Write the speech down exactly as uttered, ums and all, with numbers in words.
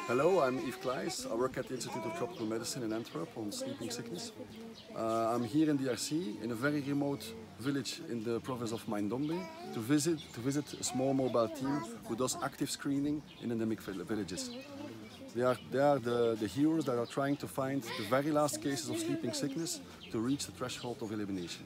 Hello, I'm Yves Klaes. I work at the Institute of Tropical Medicine in Antwerp on sleeping sickness. Uh, I'm here in D R C, in a very remote village in the province of Maindombe, to visit to visit a small mobile team who does active screening in endemic villages. They are, they are the, the heroes that are trying to find the very last cases of sleeping sickness to reach the threshold of elimination.